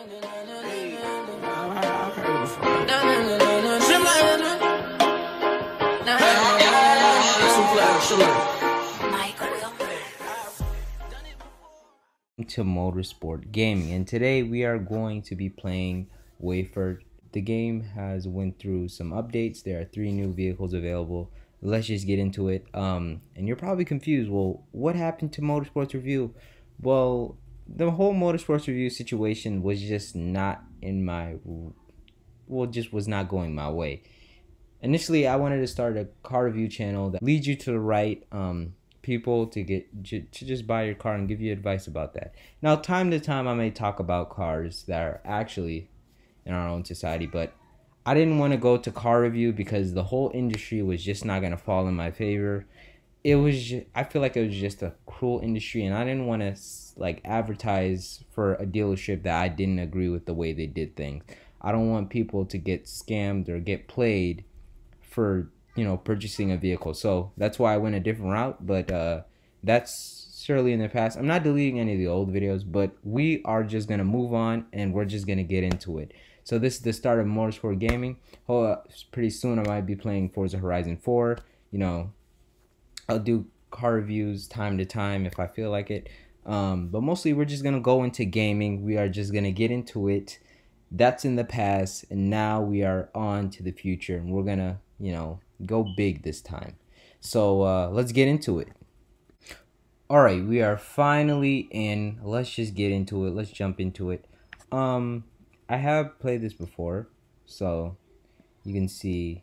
To Motorsport Gaming, and today we are going to be playing Wafer. The game has went through some updates. There are 3 new vehicles available. Let's just get into it. And you're probably confused, well, what happened to Motorsports Review? Well, the whole Motorsports Review situation was just not in my, just was not going my way. Initially, I wanted to start a car review channel that leads you to the right people to just buy your car and give you advice about that. Now, time to time, I may talk about cars that are actually in our own society, but I didn't want to go to car review because the whole industry was just not going to fall in my favor. I feel like it was just a cruel industry, and I didn't want to like advertise for a dealership that I didn't agree with the way they did things. I don't want people to get scammed or get played for purchasing a vehicle. So that's why I went a different route, but that's surely in the past. I'm not deleting any of the old videos, but we are just gonna move on and we're just gonna get into it. So this is the start of Motorsport Gaming. Pretty soon I might be playing Forza Horizon 4. I'll do car reviews time to time if I feel like it, but mostly we're just gonna go into gaming. We are just gonna get into it. That's in the past, and now we are on to the future, and we're gonna go big this time. So let's get into it. All right, we are finally in. Let's just get into it. Let's jump into it. I have played this before, so you can see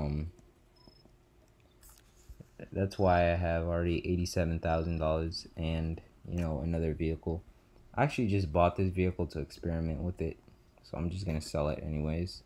that's why I have already $87,000 and another vehicle. I actually just bought this vehicle to experiment with it, so I'm just gonna sell it anyways.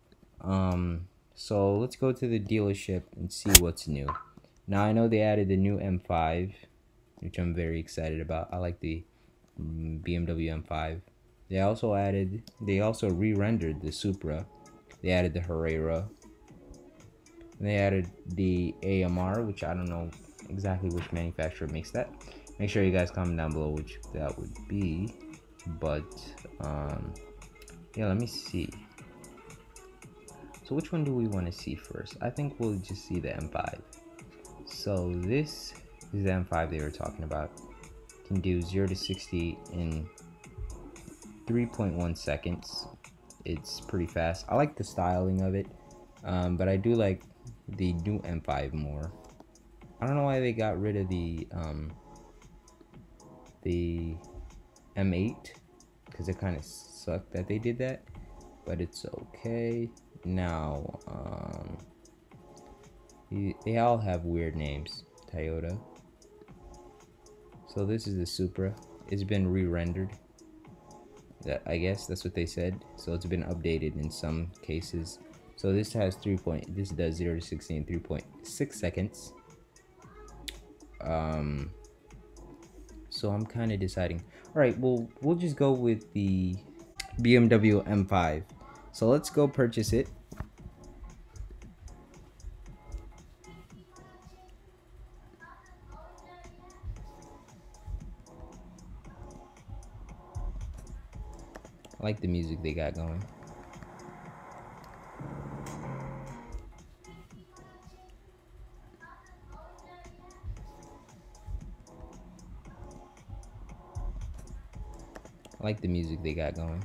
So let's go to the dealership and see what's new. Now I know they added the new M5, which I'm very excited about. I like the BMW M5. They also re-rendered the Supra. They added the Herrera. And they added the AMR, which I don't know exactly which manufacturer makes that. Make sure you guys comment down below which that would be. But yeah, let me see. So which one do we want to see first? I think we'll just see the M5. So this is the M5 they were talking about. Can do 0 to 60 in 3.1 seconds. It's pretty fast. I like the styling of it, but I do like the new M5 more. I don't know why they got rid of the M8, because it kind of sucked that they did that, but it's okay. Now they all have weird names. Toyota. So this is the Supra. It's been re-rendered. I guess that's what they said. So it's been updated in some cases. So this has this does 0 to 60 in 3.6 seconds. So I'm kind of deciding. All right, well, we'll just go with the BMW M5. So let's go purchase it. I like the music they got going. I like the music they got going.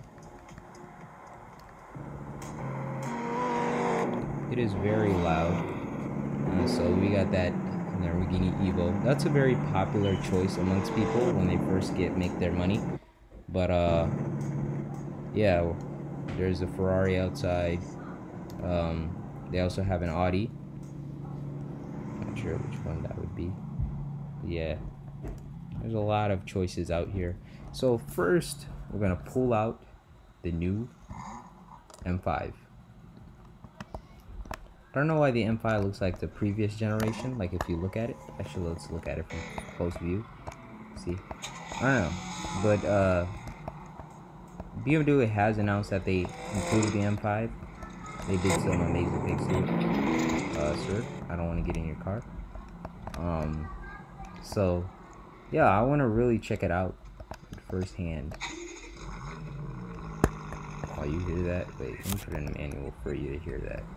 It is very loud. So we got that Lamborghini Evo. That's a very popular choice amongst people when they first make their money. But yeah, there's a Ferrari outside. They also have an Audi. Not sure which one that would be. But yeah, there's a lot of choices out here. So first, we're gonna pull out the new M5. I don't know why the M5 looks like the previous generation. Like if you look at it, actually let's look at it from close view. See, I don't know, but BMW has announced that they improved the M5. They did some amazing things to it. Sir, I don't want to get in your car. So yeah, I want to really check it out firsthand. Oh, you hear that? Wait, let me put in a manual for you to hear that.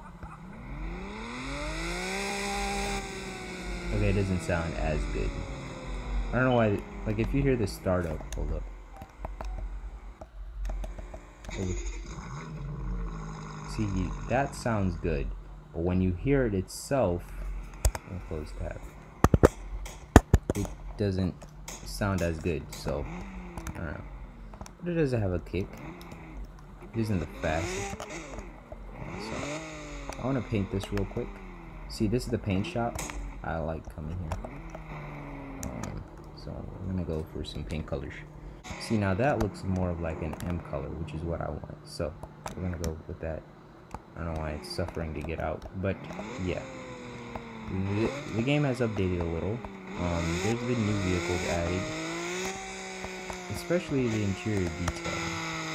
Okay, it doesn't sound as good. I don't know why. Like, if you hear the startup, hold up. See, that sounds good, but when you hear it itself, I'll close tab. It doesn't sound as good. So I don't know. But it doesn't have a kick. It isn't the fastest. So I want to paint this real quick. See, this is the paint shop. I like coming here. So I'm gonna go for some paint colors. See, now that looks more of like an M color, which is what I want. So we're gonna go with that. I don't know why it's suffering to get out, but yeah. The game has updated a little. There's been new vehicles added, especially the interior detailing.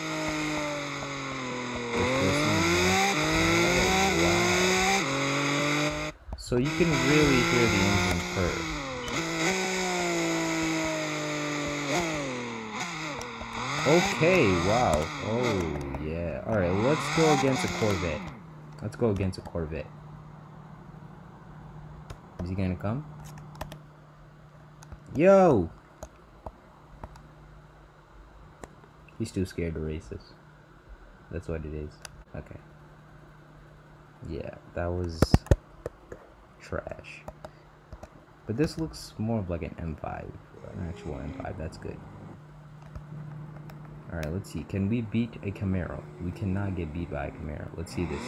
Wow. So you can really hear the engine purr. Okay, wow. Oh, yeah. Alright, let's go against a Corvette. Let's go against a Corvette. Is he gonna come? Yo! He's too scared to race us. That's what it is. Okay. Yeah, that was trash. But this looks more of like an M5. An actual M5. That's good. Alright, let's see. Can we beat a Camaro? We cannot get beat by a Camaro. Let's see this.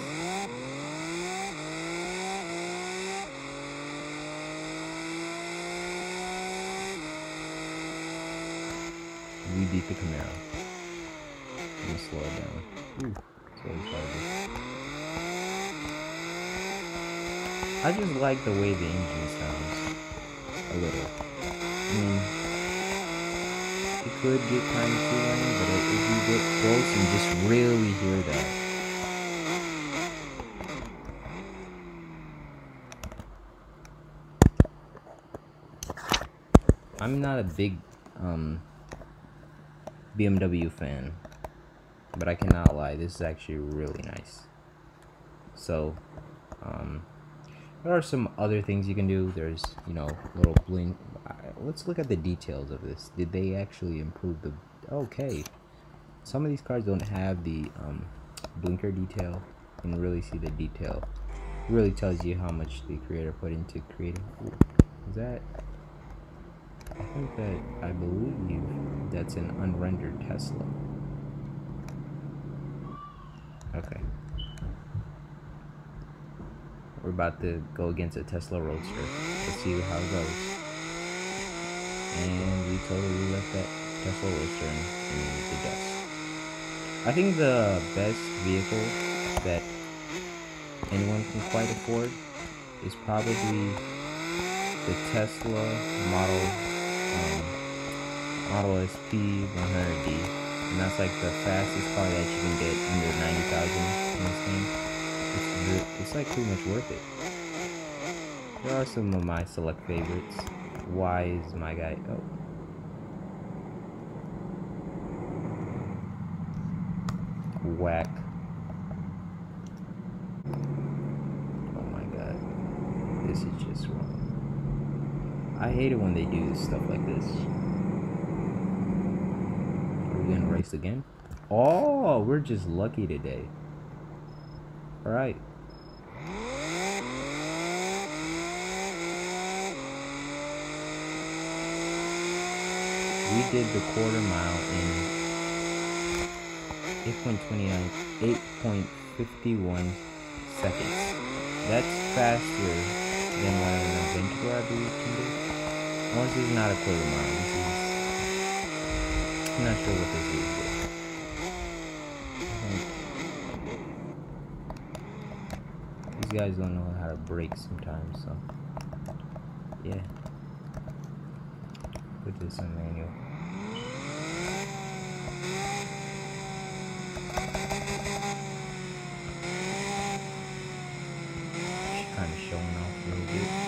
We beat the Camaro. I'm gonna slow it down. Ooh, so I just like the way the engine sounds. A little. I mean, it could get kind of too loud, but if you get close and just really hear that. I'm not a big BMW fan, but I cannot lie, this is actually really nice. So there are some other things you can do. There's, you know, little blink. Let's look at the details of this. Did they actually improve the... Okay, some of these cars don't have the blinker detail. You can really see the detail. It really tells you how much the creator put into creating. Ooh, is that... I believe that's an unrendered Tesla. Okay. We're about to go against a Tesla Roadster. Let's see how it goes. And we totally left that Tesla Roadster in the dust. I think the best vehicle that anyone can quite afford is probably the Tesla Model SP 100D, and that's like the fastest car that you can get under 90,000 in this game. It's like pretty much worth it. There are some of my select favorites. Why is my guy? Oh. Whack. Oh my god. This is just wrong. I hate it when they do stuff like this. Are we gonna race again? Oh, we're just lucky today. Alright. We did the quarter mile in 8.51 seconds. That's faster than what an Aventador, I believe, can do. Unless this is not a quarter mile. This is... I'm not sure what this is. These guys don't know how to brake sometimes, so... Yeah. Put this in manual. Kind of showing off a little bit.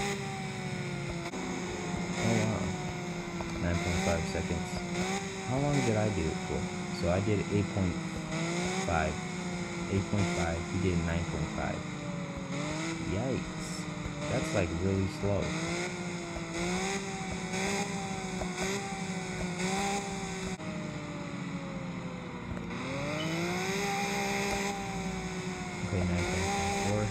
Oh wow. 9.5 seconds. How long did I do it for? So I did 8.51 8.5. 8.5. He did 9.5. Yikes. That's like really slow. Okay, 9.4.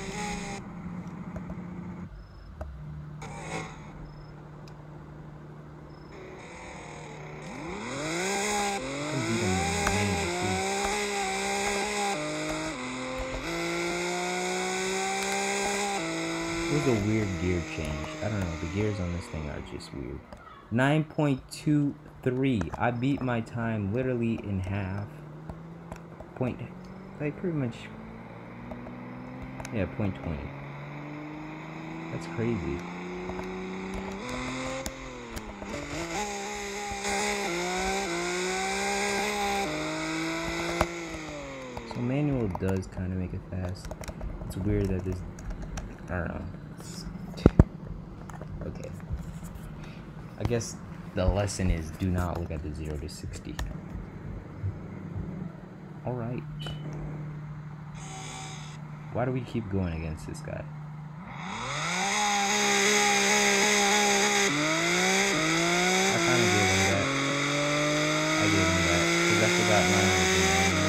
It was a weird gear change. I don't know. The gears on this thing are just weird. 9.23. I beat my time literally in half. Like pretty much. Yeah, 0.20. That's crazy. So manual does kind of make it fast. It's weird that this. I don't know. Okay. I guess the lesson is do not look at the 0 to 60. Alright. Why do we keep going against this guy? I kind of gave him that. I gave him that. Because I forgot mine was in manual.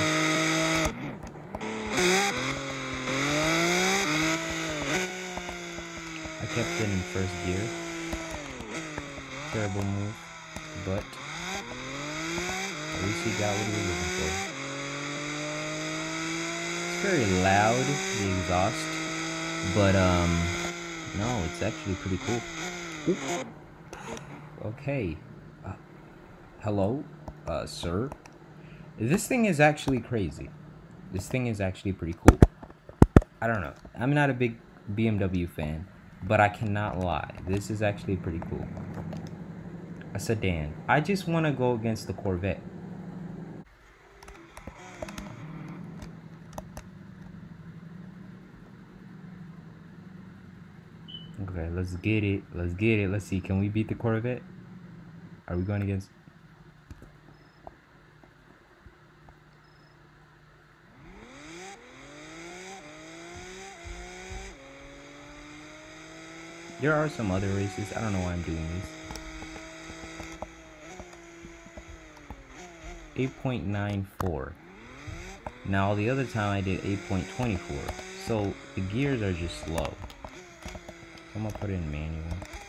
I kept it in first gear. Terrible move. But at least he got what he was looking for. Very loud, the exhaust, but no, it's actually pretty cool. Okay, hello, sir. This thing is actually crazy. This thing is actually pretty cool. I don't know. I'm not a big BMW fan, but I cannot lie. This is actually pretty cool. A sedan. I just want to go against the Corvette. Okay, let's get it. Let's get it. Let's see. Can we beat the Corvette? Are we going against... There are some other races. I don't know why I'm doing this. 8.94. Now, the other time I did 8.24. So, the gears are just slow. I'm gonna put it in manual.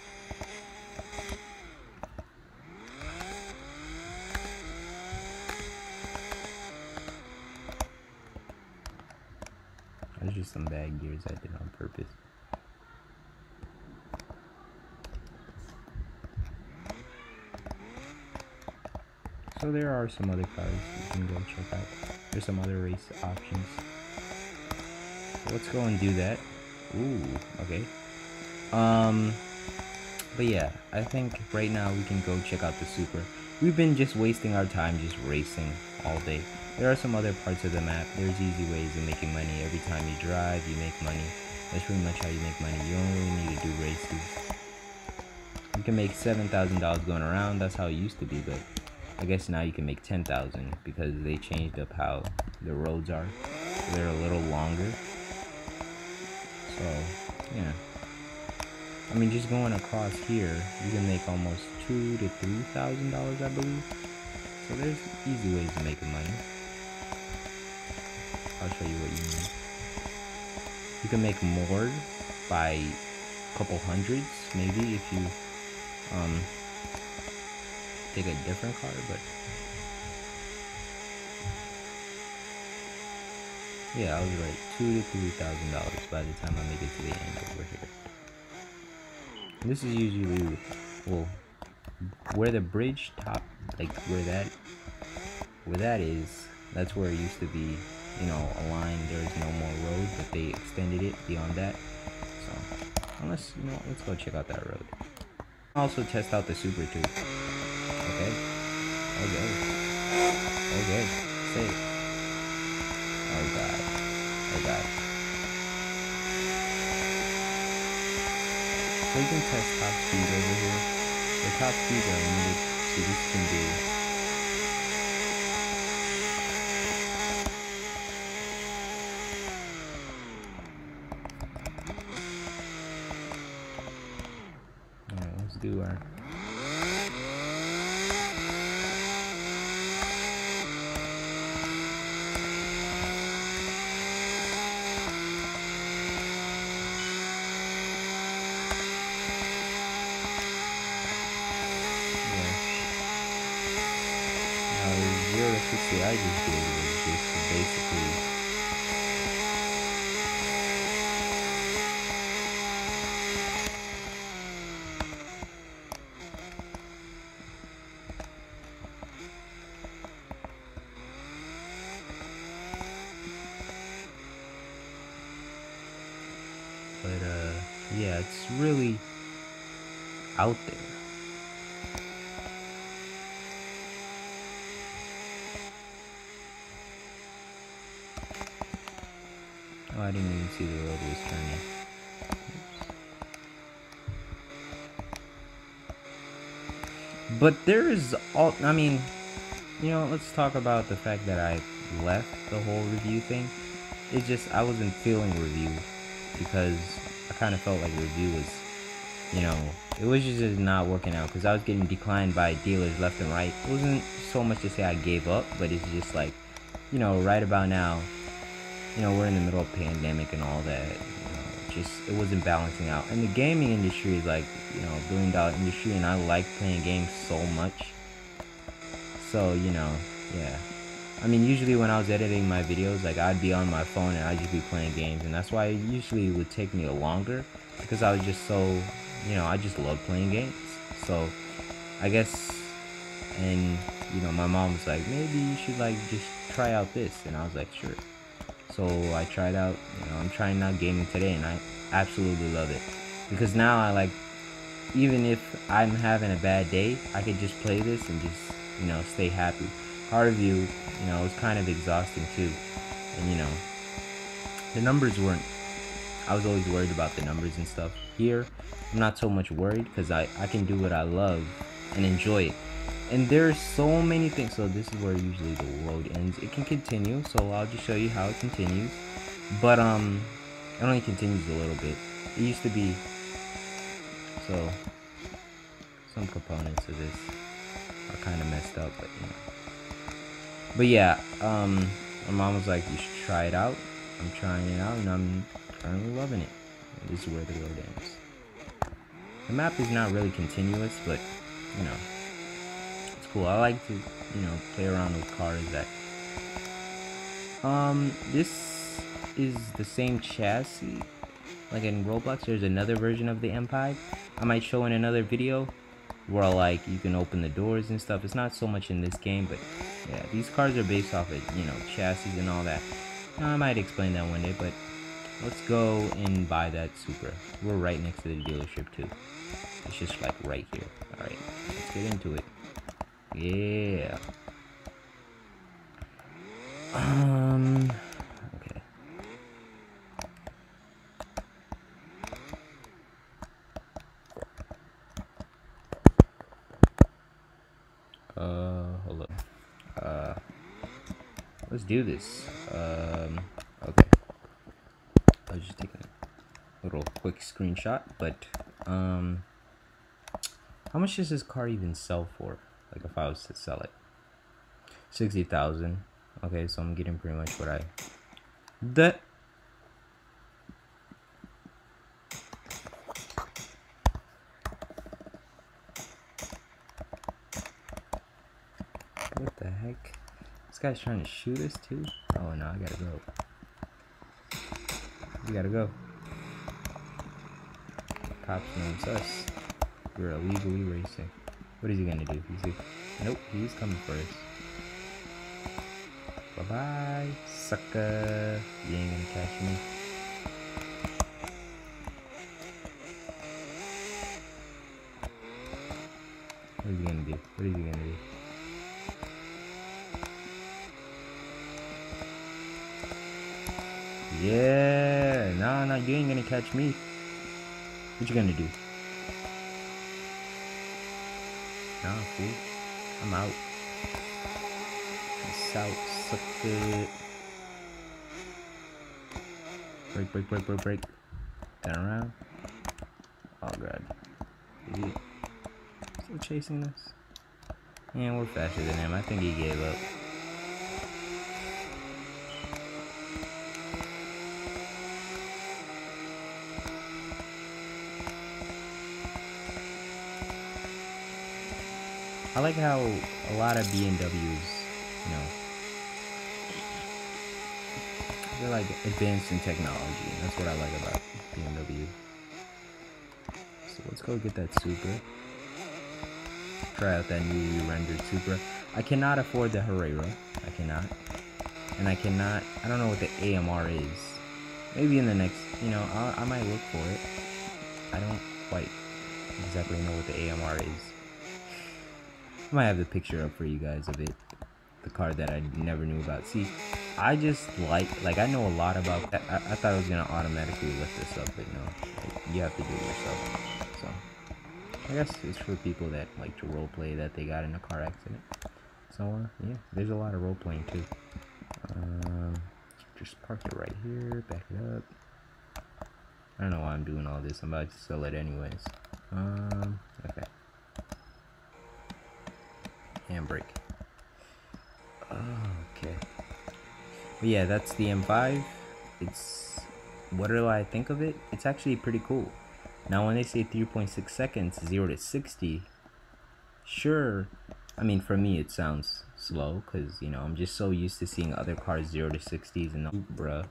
There's just some bad gears I did on purpose. So there are some other cars you can go check out. There's some other race options. So let's go and do that. Ooh, okay. But yeah, I think right now we can go check out the Supra. We've been just wasting our time just racing all day. There are some other parts of the map. There's easy ways of making money. Every time you drive, you make money. That's pretty much how you make money. You don't really need to do races. You can make $7,000 going around. That's how it used to be, but I guess now you can make 10,000 because they changed up how the roads are. They're a little longer. So, yeah. I mean, just going across here, you can make almost $2,000 to $3,000, I believe. So there's easy ways of making money. I'll show you what you mean. You can make more by a couple hundreds, maybe, if you take a different car, but yeah, I was right. $2,000 to $3,000 by the time I make it to the end over here. This is usually, well, where the bridge top, like where that is, that's where it used to be, you know, a line. There's no more road, but they extended it beyond that. So, unless, you know, let's go check out that road. Also test out the Supra too. Okay. Okay. Okay. Say it. Oh god. Oh god. So you can test top speed over here. The top speeds are limited, so this can do do our... Now, 0 to 60 I just did was just basically... But, yeah, it's really out there. Oh, I didn't even see the road was turning. Oops. But there's all, I mean, you know, let's talk about the fact that I left the whole review thing. It's just, I wasn't feeling review because I kind of felt like review was, you know, it was just not working out because I was getting declined by dealers left and right. It wasn't so much to say I gave up, but it's just like, you know, right about now, you know, we're in the middle of pandemic and all that, you know, just, it wasn't balancing out. And the gaming industry is like, you know, $1 billion industry, and I like playing games so much. So, you know, yeah. I mean, usually when I was editing my videos, like, I'd be on my phone and I'd just be playing games, and that's why it usually would take me longer, because I was just so, you know, I just love playing games. So, I guess, and, you know, my mom was like, maybe you should, like, just try out this, and I was like, sure. So I tried out, you know, I'm trying out gaming today, and I absolutely love it. Because now I like, even if I'm having a bad day, I could just play this and just, you know, stay happy. Hardview, you know, it was kind of exhausting too. And, you know, the numbers weren't, I was always worried about the numbers and stuff. Here, I'm not so much worried because I can do what I love and enjoy it. And there's so many things. So this is where usually the road ends. It can continue, so I'll just show you how it continues. But it only continues a little bit. It used to be, so some components of this are kind of messed up, but you know. But yeah, my mom was like, you should try it out. I'm trying it out, and I'm currently loving it. And this is where the road ends. The map is not really continuous, but you know, it's cool. I like to, you know, play around with cars that. This is the same chassis. Like in Roblox, there's another version of the M5. I might show in another video where like you can open the doors and stuff. It's not so much in this game, but yeah, these cars are based off of, you know, chassis and all that. Now, I might explain that one day, but let's go and buy that Supra. We're right next to the dealership too. It's just like right here. All right, let's get into it. Yeah. Okay. Hold up. Let's do this. Okay. I was just taking a little quick screenshot, but, how much does this car even sell for? Like, if I was to sell it? 60,000. Okay, so I'm getting pretty much what I... That... What the heck? This guy's trying to shoot us too? Oh no, I gotta go. We gotta go. Cops knows us. We're illegally racing. What is he gonna do? Nope, he's coming first. Bye-bye, sucker. You ain't gonna catch me. What is he gonna do? What is he gonna do? Yeah, nah, you ain't gonna catch me. What you gonna do? Nah, fool. I'm out. Peace out, sucker. Break. Turn around. Oh god. Yeah. still chasing us? Yeah, we're faster than him. I think he gave up. I like how a lot of BMWs, you know, they're like advanced in technology. That's what I like about BMW. So let's go get that Supra. Try out that newly rendered Supra. I cannot afford the Herrera. I cannot. And I don't know what the AMR is. Maybe in the next, you know, I might look for it. I don't quite exactly know what the AMR is. I might have the picture up for you guys of it. The car that I never knew about. See, I just like I know a lot about that. I thought I was gonna automatically lift this up, but no, like, you have to do it yourself. So I guess it's for people that like to role play that they got in a car accident. So yeah, there's a lot of role playing too. Just park it right here, back it up. I don't know why I'm doing all this. I'm about to sell it anyways. Okay. Handbrake. Okay. But yeah, that's the M5. It's, what do I think of it? It's actually pretty cool. Now when they say 3.6 seconds, 0 to 60, sure, I mean for me it sounds slow, because you know, I'm just so used to seeing other cars 0 to 60s and bruh.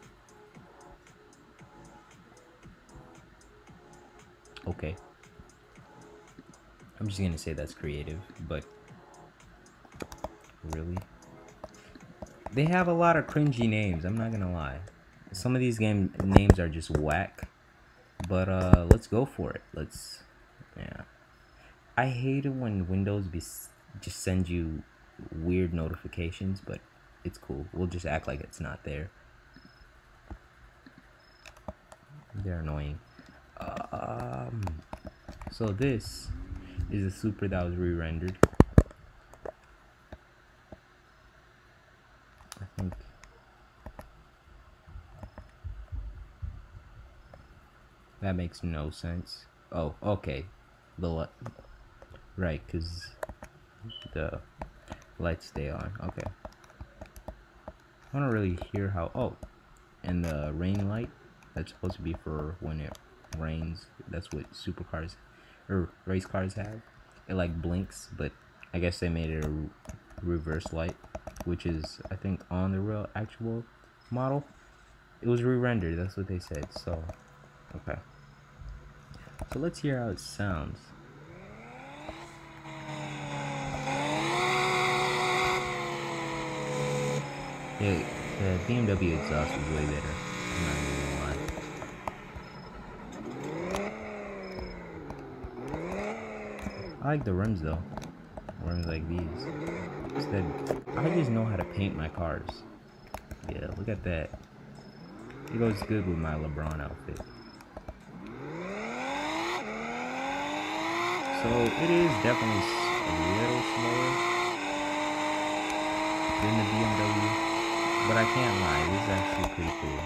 Okay. I'm just gonna say that's creative, but really? They have a lot of cringy names, I'm not gonna lie. Some of these game names are just whack. But let's go for it. Yeah. I hate it when Windows just send you weird notifications, but it's cool. We'll just act like it's not there. They're annoying. So this is a Supra that was re-rendered. I think. That makes no sense. Oh, okay. Right, because the lights stay on. Okay. I don't really hear how. Oh, and the rain light, that's supposed to be for when it rains. That's what supercars or race cars have. It like blinks, but I guess they made it a reverse light, which is I think on the real actual model. It was re-rendered. That's what they said. So, okay. So let's hear how it sounds. Yeah, the BMW exhaust is way better. I'm not even gonna lie. I like the rims though. Rims like these. Instead, I just know how to paint my cars. Yeah, look at that. It goes good with my LeBron outfit. So it is definitely a little slower than the BMW. But I can't lie, this is actually pretty cool.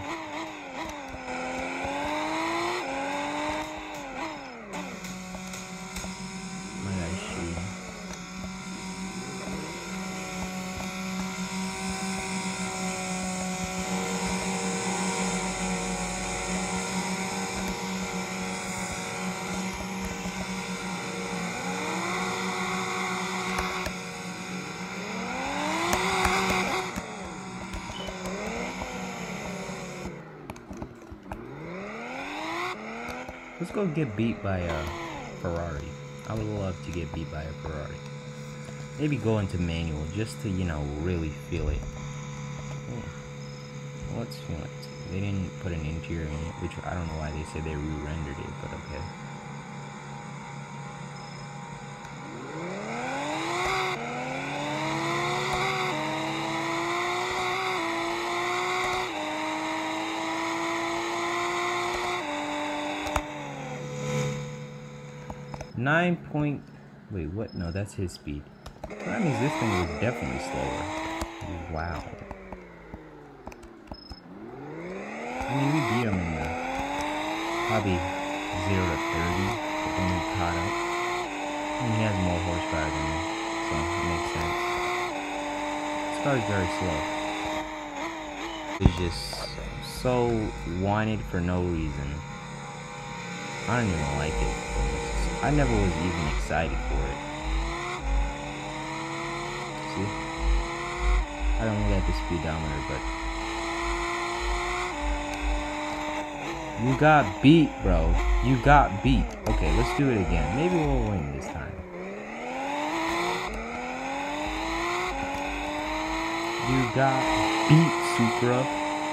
My guy's shooting. Let's go get beat by a Ferrari. I would love to get beat by a Ferrari. Maybe go into manual just to, you know, really feel it. Let's feel it. They didn't put an interior in it, which I don't know why they said they re-rendered it, but okay. 9 point... Wait, what? No, that's his speed. That means this thing was definitely slower. Wow. I mean, we beat him in the... Probably 0 to 30, but then we caught up. And he has more horsepower than me, so it makes sense. This car is very slow. It's just so wanted for no reason. I don't even like it. I never was even excited for it. See? I don't look at the speedometer, but you got beat, bro. You got beat. Okay, let's do it again. Maybe we'll win this time. You got beat, Supra.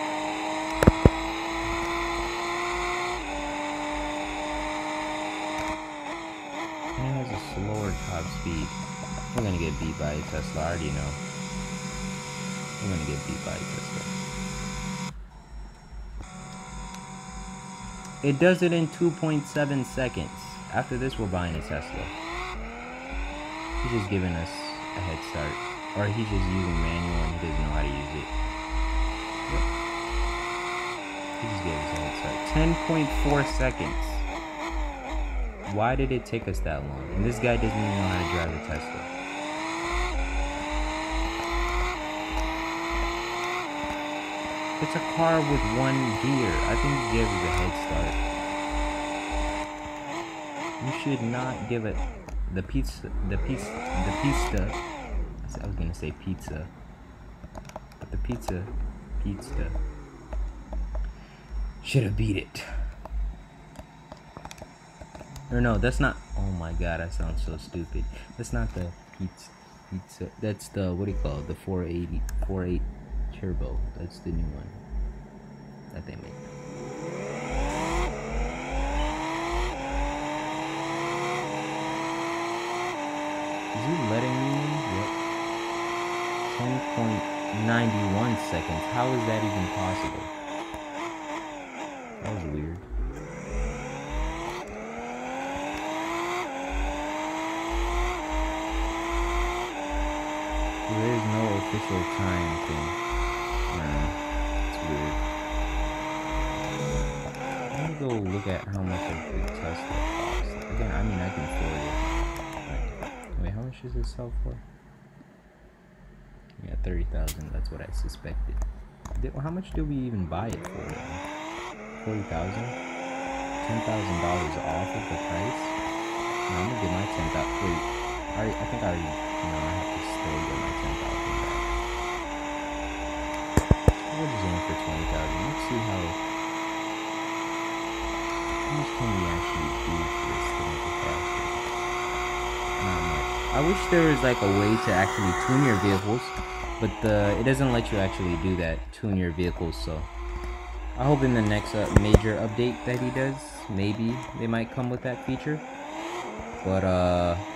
And it has a slower top speed. We're gonna get beat by a Tesla. I already know. We're gonna get beat by a Tesla. It does it in 2.7 seconds. After this, we're buying a Tesla. He's just giving us a head start. Or he's just using manual and he doesn't know how to use it. Yep. He just gave us a head start. 10.4 seconds. Why did it take us that long? And this guy doesn't even know how to drive a Tesla. It's a car with one gear. I think he gave us a head start. You should not give it the pizza. I was gonna say pizza, but the pizza should have beat it. Or no, that's not. Oh my god, I sound so stupid. That's not the pizza. That's the, what do you call it? The 4.8 turbo. That's the new one that they make. Is he letting me in? Yep. 10.91 seconds. How is that even possible? That was weird. There is no official time thing. It's weird. Let me go look at how much a Tesla costs. Again, I mean, I can afford it. Wait, how much does it sell for? Yeah, 30,000. That's what I suspected. How much did we even buy it for? 40,000? $10,000 off of the price? No, I'm gonna get my 10,000. Wait, I think I already. No, I have to still get my 10,000 back. We'll just aim for 20,000. Let's see how much can we actually do for this to make it faster. Not much. I wish there was like a way to actually tune your vehicles, but it doesn't let you actually do that, tune your vehicles. So I hope in the next major update that he does, maybe they might come with that feature. But